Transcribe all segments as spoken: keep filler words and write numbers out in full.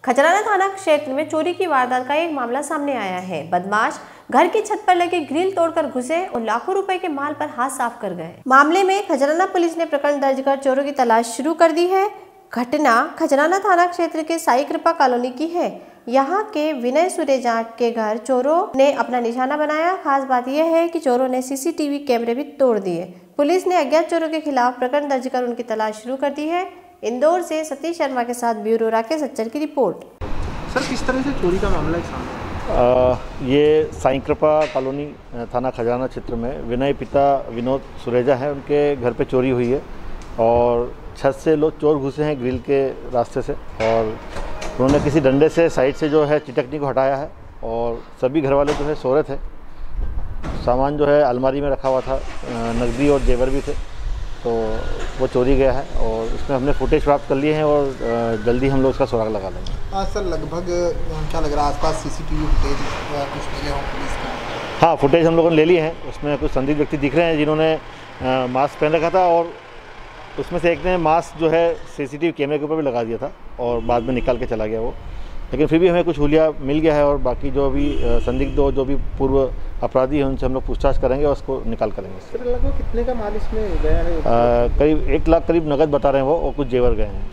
खजराना थाना क्षेत्र में चोरी की वारदात का एक मामला सामने आया है। बदमाश घर की छत पर लगे ग्रिल तोड़कर घुसे और लाखों रुपए के माल पर हाथ साफ कर गए। मामले में खजराना पुलिस ने प्रकरण दर्ज कर चोरों की तलाश शुरू कर दी है। घटना खजराना थाना क्षेत्र के साई कृपा कॉलोनी की है। यहाँ के विनय सुरेजा के घर चोरों ने अपना निशाना बनाया। खास बात यह है कि चोरों ने सीसीटीवी कैमरे भी तोड़ दिए। पुलिस ने अज्ञात चोरों के खिलाफ प्रकरण दर्ज कर उनकी तलाश शुरू कर दी है। इंदौर से सतीश शर्मा के साथ ब्यूरो राकेश अच्चर की रिपोर्ट। सर, किस तरह से चोरी का मामला है सामने? आ, ये साई कृपा कॉलोनी थाना खजराना क्षेत्र में विनय पिता विनोद सुरेजा है, उनके घर पे चोरी हुई है और छत से लोग चोर घुसे हैं ग्रिल के रास्ते से और उन्होंने किसी डंडे से साइड से जो है चिटकनी को हटाया है और सभी घर वाले जो है सो रहे थे। सामान जो है अलमारी में रखा हुआ था, नकदी और जेवर भी थे, तो वो चोरी गया है और इसमें हमने फुटेज प्राप्त कर लिए हैं और जल्दी हम लोग उसका सुराग लगा लेंगे। हाँ सर, लगभग क्या लग रहा है आसपास सीसीटीवी फुटेज कुछ मिले हों पुलिस का? हाँ, फुटेज हम लोगों ने ले लिए हैं। उसमें कुछ संदिग्ध व्यक्ति दिख रहे हैं जिन्होंने मास्क पहन रखा था और उसमें से एक ने मास्क जो है सीसीटीवी कैमरे के ऊपर भी लगा दिया था और बाद में निकाल के चला गया वो। लेकिन फिर भी हमें कुछ हुलिया मिल गया है और बाकी जो भी संदिग्ध जो भी पूर्व अपराधी हैं उनसे हम लोग पूछताछ करेंगे और उसको निकाल करेंगे। सर, लगभग कितने का माल इसमें गया है? करीब एक लाख करीब नगद बता रहे हैं वो और कुछ जेवर गए हैं।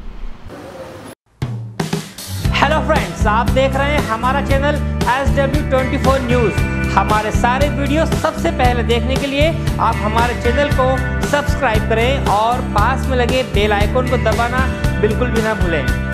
हेलो फ्रेंड्स, आप देख रहे हैं हमारा channel S W twenty four news. हमारे सारे वीडियो सबसे पहले देखने के लिए आप हमारे चैनल को सब्सक्राइब करें और पास में लगे बेल आइकन को दबाना बिल्कुल भी ना भूलें।